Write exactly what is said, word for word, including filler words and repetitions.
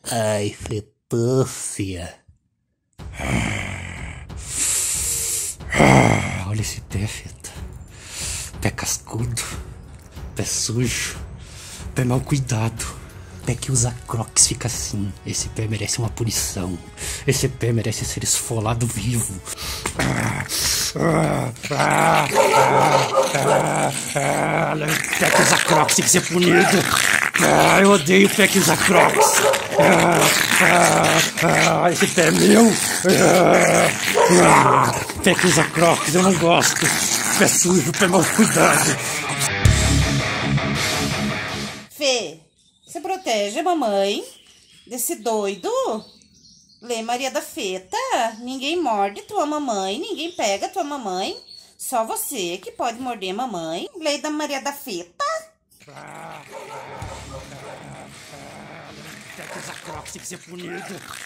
Ai, fetância. Ah, olha esse pé, feta. Pé cascudo. Pé sujo. Pé mal cuidado. Pé que usa crocs fica assim. Esse pé merece uma punição. Esse pé merece ser esfolado vivo. Ah, ah, ah, ah, ah, pé que usa crocs tem que ser punido. Ah, eu odeio pé que usa crocs. Ah, ah, ah, esse pé é meu. Ah, ah, pé que usa crocs eu não gosto. Pé sujo, pé mal cuidado. Fê, você protege a mamãe desse doido? Lê Maria da Feta. Ninguém morde tua mamãe, ninguém pega tua mamãe. Só você que pode morder a mamãe. Lei da Maria da Feta. Pé que usa crocs tem que ser punido.